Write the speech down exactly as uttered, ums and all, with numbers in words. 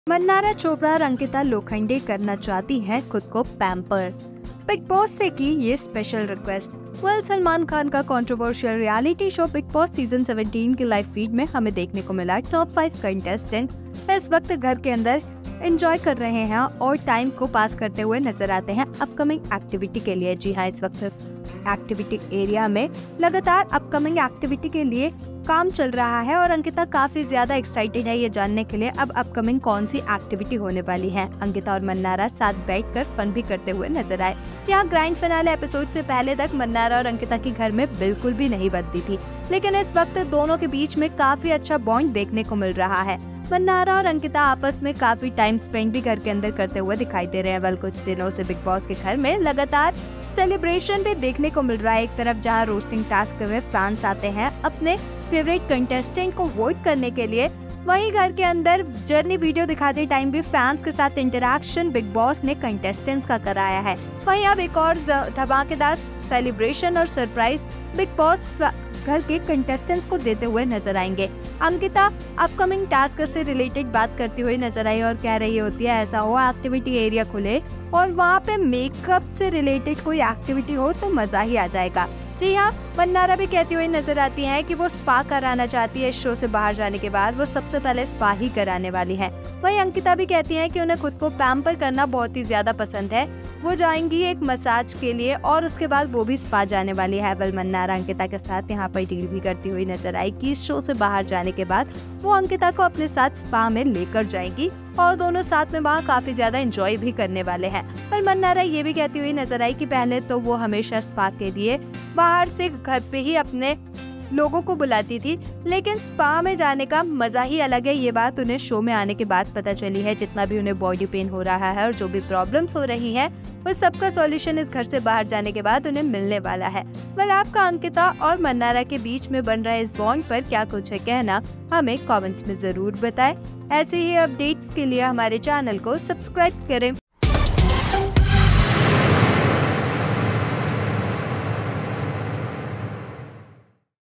मन्नारा चोपड़ा और अंकिता लोखंडे करना चाहती हैं खुद को पैम्पर। बिग बॉस से की ये special request. Well Salman Khan का controversial reality show Big Boss season सत्रह के लाइव फीड में हमें देखने को मिला टॉप फाइव कंटेस्टेंट इस वक्त घर के अंदर एंजॉय कर रहे हैं और टाइम को पास करते हुए नजर आते हैं अपकमिंग एक्टिविटी के लिए। जी हाँ, इस वक्त एक्टिविटी एरिया में लगातार अपकमिंग एक्टिविटी के लिए काम चल रहा है और अंकिता काफी ज्यादा एक्साइटेड है ये जानने के लिए अब अपकमिंग कौन सी एक्टिविटी होने वाली है। अंकिता और मन्नारा साथ बैठकर फन भी करते हुए नजर आए। जहाँ ग्रैंड फिनाले एपिसोड से पहले तक मन्नारा और अंकिता की घर में बिल्कुल भी नहीं बनती थी, लेकिन इस वक्त दोनों के बीच में काफी अच्छा बॉन्ड देखने को मिल रहा है। मन्नारा और अंकिता आपस में काफी टाइम स्पेंड भी घर के अंदर करते हुए दिखाई दे रहे हैं। बल कुछ दिनों से बिग बॉस के घर में लगातार सेलिब्रेशन भी देखने को मिल रहा है। एक तरफ जहां रोस्टिंग टास्क में फैंस आते हैं अपने फेवरेट कंटेस्टेंट को वोट करने के लिए, वहीं घर के अंदर जर्नी वीडियो दिखाते टाइम भी फैंस के साथ इंटरेक्शन बिग बॉस ने कंटेस्टेंट्स का कराया है। वहीं अब एक और धमाकेदार सेलिब्रेशन और सरप्राइज बिग बॉस घर के कंटेस्टेंट्स को देते हुए नजर आएंगे। अंकिता अपकमिंग टास्क से रिलेटेड बात करती हुई नजर आई और कह रही होती है ऐसा हो एक्टिविटी एरिया खुले और वहाँ पे मेकअप से रिलेटेड कोई एक्टिविटी हो तो मजा ही आ जाएगा। जी हाँ, मन्नारा भी कहती हुई नजर आती है कि वो स्पा कराना चाहती है। इस शो से बाहर जाने के बाद वो सबसे पहले स्पा ही कराने वाली है। वहीं अंकिता भी कहती है कि उन्हें खुद को पैम्पर करना बहुत ही ज्यादा पसंद है। वो जाएंगी एक मसाज के लिए और उसके बाद वो भी स्पा जाने वाली है। बल मन्नारा अंकिता के साथ यहाँ पर डील भी करती हुई नजर आई कि इस शो से बाहर जाने के बाद वो अंकिता को अपने साथ स्पा में लेकर जाएगी और दोनों साथ में वहाँ काफी ज्यादा एंजॉय भी करने वाले हैं। पर मन्नारा ये भी कहती हुई नजर आई कि पहले तो वो हमेशा स्पा के लिए बाहर से घर पे ही अपने लोगों को बुलाती थी, लेकिन स्पा में जाने का मजा ही अलग है। ये बात उन्हें शो में आने के बाद पता चली है। जितना भी उन्हें बॉडी पेन हो रहा है और जो भी प्रॉब्लम्स हो रही हैं, वो सबका सॉल्यूशन इस घर से बाहर जाने के बाद उन्हें मिलने वाला है। वेल आपका अंकिता और मन्नारा के बीच में बन रहे इस बॉन्ड पर क्या कुछ है कहना, हमें कमेंट्स में जरूर बताएं। ऐसे ही अपडेट्स के लिए हमारे चैनल को सब्सक्राइब करें।